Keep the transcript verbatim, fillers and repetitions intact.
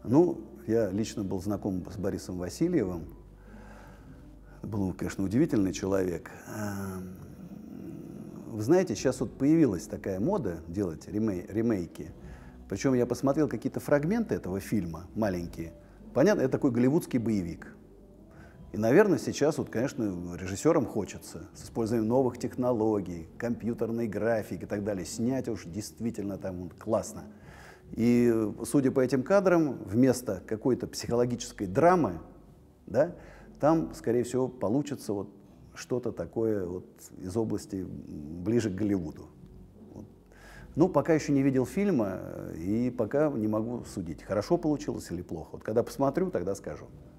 Ну, я лично был знаком с Борисом Васильевым. Был, конечно, удивительный человек. Вы знаете, сейчас вот появилась такая мода делать ремей ремейки. Причем я посмотрел какие-то фрагменты этого фильма, маленькие. Понятно, это такой голливудский боевик. И, наверное, сейчас, вот, конечно, режиссерам хочется с использованием новых технологий, компьютерной графики и так далее, снять уж действительно там вот, классно. И, судя по этим кадрам, вместо какой-то психологической драмы, да, там, скорее всего, получится вот что-то такое вот из области ближе к Голливуду. Вот. Ну, пока еще не видел фильма и пока не могу судить, хорошо получилось или плохо. Вот когда посмотрю, тогда скажу.